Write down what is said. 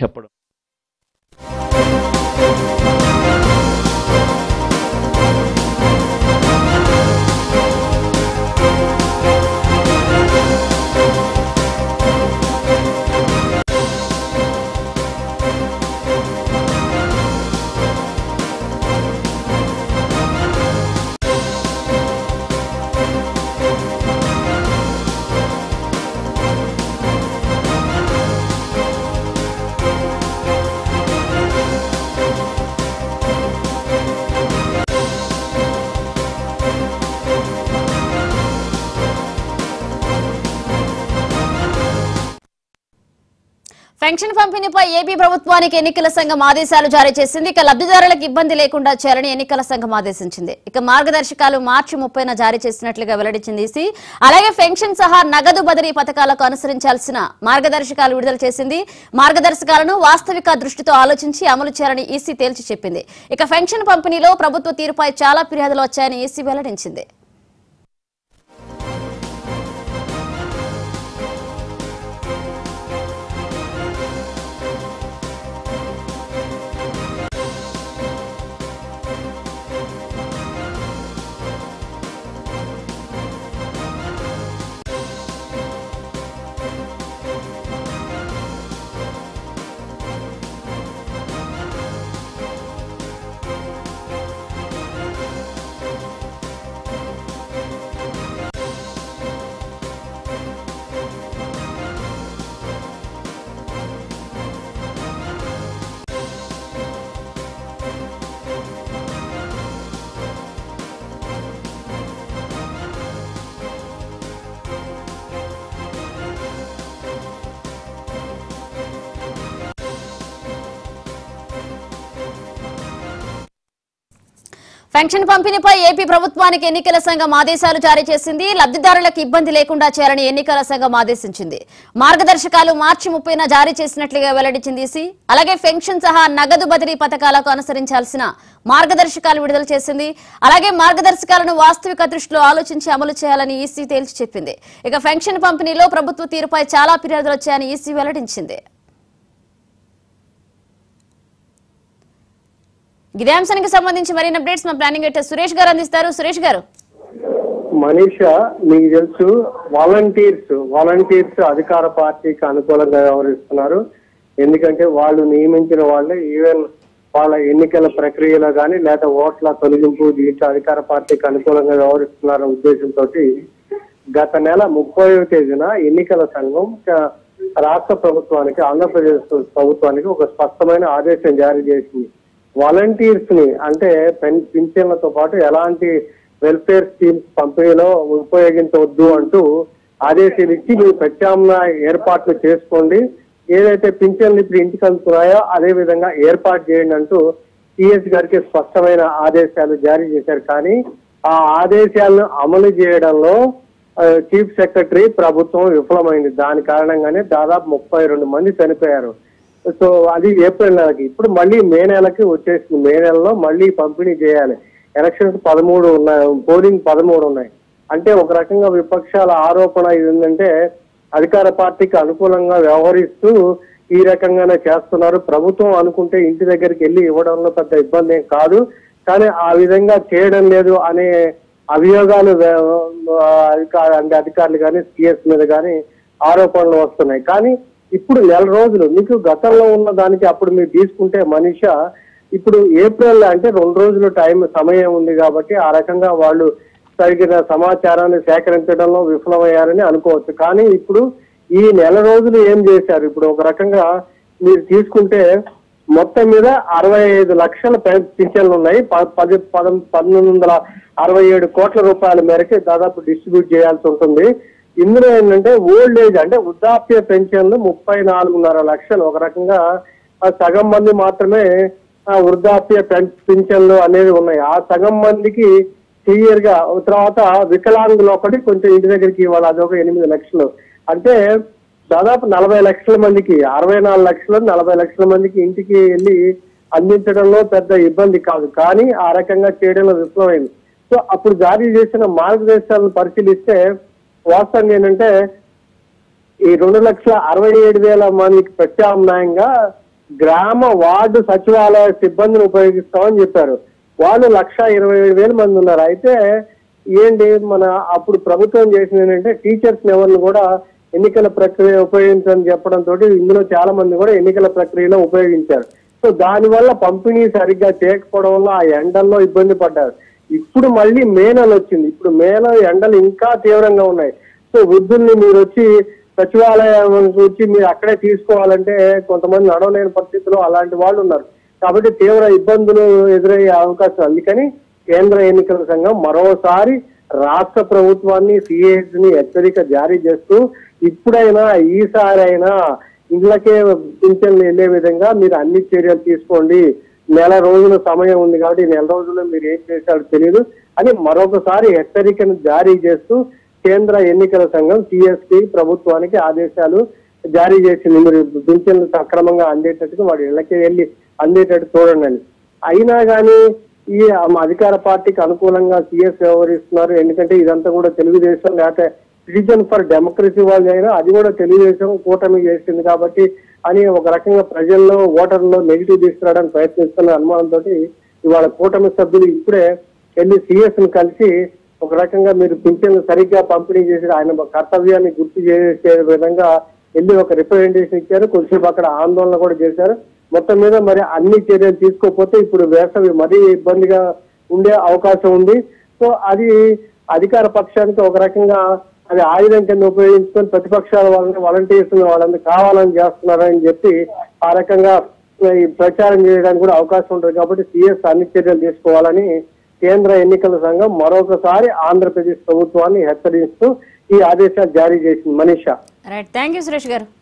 చెప్పడం. Pension పంపిణీపై AP ప్రభుత్వానికి ఎన్నికల సంఘం ఆదేశాలు జారీ చేసింది. ఇక లబ్ధిదారులకు ఇబ్బంది లేకుండా చేయాలని ఎన్నికల సంఘం ఆదేశించింది. ఇక మార్గదర్శకాలు మార్చి 30న జారీ చేసినట్లుగా వెల్లడించింది ఈసీ. అలాగే పెన్షన్ సహా నగదు బదిలీ పథకాలకు అనుసరించాల్సిన మార్గదర్శకాలు విడుదల చేసింది. మార్గదర్శకాలను వాస్తవిక దృష్టితో ఆలోచించి అమలు చేయాలని ఈసీ తేల్చి చెప్పింది. ఇక పెన్షన్ పంపిణీలో ప్రభుత్వ తీరుపై చాలా ఫిర్యాదులు వచ్చాయని ఈసీ వెల్లడించింది. పెన్షన్ పంపిణీపై ఏపీ ప్రభుత్వానికి ఎన్నికల సంఘం ఆదేశాలు జారీ చేసింది. లబ్ధిదారులకు ఇబ్బంది లేకుండా చేయాలని ఎన్నికల సంఘం ఆదేశించింది. మార్గదర్శకాలు మార్చి 30న జారీ చేసినట్లుగా వెల్లడించింది ఈసీ. అలాగే పెన్షన్ సహా నగదు బదిలీ పథకాలకు అనుసరించాల్సిన మార్గదర్శకాలు విడుదల చేసింది. అలాగే మార్గదర్శకాలను వాస్తవిక దృష్టిలో ఆలోచించి అమలు చేయాలని ఈసీ తేల్చి చెప్పింది. ఇక పెన్షన్ పంపిణీలో ప్రభుత్వ తీరుపై చాలా ఫిర్యాదులు వచ్చాయని ఈసీ వెల్లడించింది. ఇదే అంశానికి సంబంధించి మరిన్ని అప్డేట్స్ మా ప్లానింగ్ ఎడిటర్ సురేష్ గారు అందిస్తారు. సురేష్ గారు. మనీషా, మీకు తెలుసు వాలంటీర్స్ అధికార పార్టీకి అనుకూలంగా వ్యవహరిస్తున్నారు. ఎందుకంటే వాళ్ళు నియమించిన వాళ్ళే ఈవెన్ వాళ్ళ ఎన్నికల ప్రక్రియలో కానీ లేదా ఓట్ల తొలగింపు దీంట్లో అధికార పార్టీకి అనుకూలంగా వ్యవహరిస్తున్నారనే ఉద్దేశంతో గత నెల 30వ తేదీన ఎన్నికల సంఘం రాష్ట్ర ప్రభుత్వానికి, ఆంధ్రప్రదేశ్ ప్రభుత్వానికి ఒక స్పష్టమైన ఆదేశం జారీ చేసింది. వాలంటీర్స్ ని అంటే పింఛన్లతో పాటు ఎలాంటి వెల్ఫేర్ స్కీమ్స్ పంపిణీలో ఉపయోగించవద్దు అంటూ ఆదేశాలు ఇచ్చి మీరు ప్రత్యామ్నాయ ఏర్పాట్లు చేసుకోండి, ఏదైతే పింఛన్లు ఇప్పుడు ఇంటికి అందుతున్నాయో అదే విధంగా ఏర్పాటు చేయండి అంటూ సిఎస్ గారికి స్పష్టమైన ఆదేశాలు జారీ చేశారు. కానీ ఆ ఆదేశాలను అమలు చేయడంలో చీఫ్ సెక్రటరీ ప్రభుత్వం విఫలమైంది. దాని కారణంగానే దాదాపు 32 మంది చనిపోయారు. సో అది ఏప్రిల్ నెలకి, ఇప్పుడు మళ్ళీ మే నెలకి వచ్చేసింది. మే నెలలో మళ్ళీ పంపిణీ చేయాలి. ఎలక్షన్స్ 13 ఉన్నాయి, పోలింగ్ 13 ఉన్నాయి. అంటే ఒక రకంగా విపక్షాల ఆరోపణ ఏంటంటే అధికార పార్టీకి అనుకూలంగా వ్యవహరిస్తూ ఈ రకంగానే చేస్తున్నారు. ప్రభుత్వం అనుకుంటే ఇంటి దగ్గరికి వెళ్ళి ఇవ్వడంలో పెద్ద ఇబ్బంది ఏం కాదు, కానీ ఆ విధంగా చేయడం లేదు అనే అభియోగాలు అధికారులు కానీ సిఎస్ మీద కానీ ఆరోపణలు వస్తున్నాయి. కానీ ఇప్పుడు నెల రోజులు మీకు గతంలో ఉన్న దానికి అప్పుడు మీరు తీసుకుంటే మనీషా, ఇప్పుడు ఏప్రిల్ అంటే 2 రోజులు సమయం ఉంది కాబట్టి ఆ రకంగా వాళ్ళు తగిన సమాచారాన్ని సేకరించడంలో విఫలమయ్యారని అనుకోవచ్చు. కానీ ఇప్పుడు ఈ నెల రోజులు ఏం చేశారు? ఇప్పుడు ఒక రకంగా మీరు తీసుకుంటే మొత్తం మీద 65 లక్షల పింఛన్లు ఉన్నాయి. 1967 కోట్ల రూపాయల మేరకు దాదాపు డిస్ట్రిబ్యూట్ చేయాల్సి ఉంటుంది. ఇందులో ఏంటంటే ఓల్డ్ ఏజ్ అంటే వృద్ధాప్య పెన్షన్లు 34.5 లక్షలు. ఒక రకంగా సగం మంది మాత్రమే వృద్ధాప్య పింఛన్లు అనేవి ఉన్నాయి. ఆ సగం మందికి క్లియర్ గా తర్వాత వికలాంగులు ఒకటి కొంచెం ఇంటి దగ్గరికి ఇవ్వాలి, అదొక 8 లక్షలు. అంటే దాదాపు 40 లక్షల మందికి, 64 లక్షలు 40 లక్షల మందికి ఇంటికి వెళ్ళి అందించడంలో పెద్ద ఇబ్బంది కాదు, కానీ ఆ రకంగా చేయడంలో విఫలమైంది. సో అప్పుడు జారీ చేసిన మార్గదర్శకాలను పరిశీలిస్తే వాస్తవంగా ఏంటంటే ఈ 2,67,000 మందికి ప్రత్యామ్నాయంగా గ్రామ వార్డు సచివాలయ సిబ్బందిని ఉపయోగిస్తామని చెప్పారు. వాళ్ళు 1,27,000 మంది ఉన్నారు. అయితే ఏంటి మన అప్పుడు ప్రభుత్వం చేసింది ఏంటంటే టీచర్స్ ఎవరిని కూడా ఎన్నికల ప్రక్రియ ఉపయోగించని చెప్పడంతో ఇందులో చాలా మంది కూడా ఎన్నికల ప్రక్రియలో ఉపయోగించారు. సో దానివల్ల పంపిణీ సరిగ్గా చేయకపోవడం వల్ల ఆ ఎండల్లో ఇబ్బంది పడ్డారు. ఇప్పుడు మళ్ళీ మే నెల వచ్చింది. ఇప్పుడు మేలో ఎండలు ఇంకా తీవ్రంగా ఉన్నాయి. సో వృద్ధుల్ని మీరు వచ్చి సచివాలయం వచ్చి మీరు అక్కడే తీసుకోవాలంటే కొంతమంది నడవలేని పరిస్థితుల్లో అలాంటి వాళ్ళు ఉన్నారు. కాబట్టి తీవ్ర ఇబ్బందులు ఎదురయ్యే అవకాశం. అందుకని కేంద్ర ఎన్నికల సంఘం మరోసారి రాష్ట్ర ప్రభుత్వాన్ని సిఎస్ ని హెచ్చరిక జారీ చేస్తూ ఇప్పుడైనా ఈసారైనా ఇళ్ళకే పింఛన్లు వెళ్లే విధంగా మీరు అన్ని చర్యలు తీసుకోండి. నెల రోజుల సమయం ఉంది కాబట్టి నెల రోజుల్లో మీరు ఏం చేశారో తెలియదు అని మరొకసారి హెచ్చరికను జారీ చేస్తూ కేంద్ర ఎన్నికల సంఘం సిఎస్కి ప్రభుత్వానికి ఆదేశాలు జారీ చేసింది. మీరు పింఛన్లు సక్రమంగా అందేటట్టుగా వాడి ఇళ్ళకే వెళ్ళి అందేటట్టు చూడండి అని. అయినా కానీ ఈ అధికార పార్టీకి అనుకూలంగా సిఎస్ వ్యవహరిస్తున్నారు. ఎందుకంటే ఇదంతా కూడా తెలుగుదేశం లేకపోతే సిటిజన్ ఫర్ డెమోక్రసీ వాళ్ళు అయినా అది కూడా తెలుగుదేశం కూటమి చేసింది కాబట్టి అని ఒక రకంగా ప్రజల్లో ఓటర్లో నెగిటివ్ తీసుకురావడానికి ప్రయత్నిస్తున్న అనుమానంతో ఇవాళ కూటమి సభ్యులు ఇప్పుడే వెళ్ళి సిఎస్ ని కలిసి ఒక రకంగా మీరు పింఛన్లు సరిగ్గా పంపిణీ చేసి ఆయన కర్తవ్యాన్ని గుర్తు చేసే విధంగా వెళ్ళి ఒక రిప్రజెంటేషన్ ఇచ్చారు. కొంచెం అక్కడ ఆందోళన కూడా చేశారు. మొత్తం మీద మరి అన్ని చర్యలు తీసుకోకపోతే ఇప్పుడు వేసవి మరీ ఇబ్బందిగా ఉండే అవకాశం ఉంది. సో అది అధికార పక్షానికి ఒక రకంగా అది ఆయుధం కింద ఉపయోగించుకొని ప్రతిపక్షాల వాళ్ళని వాలంటీర్స్ వాళ్ళని కావాలని చేస్తున్నారని చెప్పి ఆ రకంగా ఈ ప్రచారం చేయడానికి కూడా అవకాశం ఉంటుంది. కాబట్టి సిఎస్ అన్ని చర్యలు తీసుకోవాలని కేంద్ర ఎన్నికల సంఘం మరొకసారి ఆంధ్రప్రదేశ్ ప్రభుత్వాన్ని హెచ్చరిస్తూ ఈ ఆదేశాలు జారీ చేసింది. Manisha. Right, thank you Suresh గారు.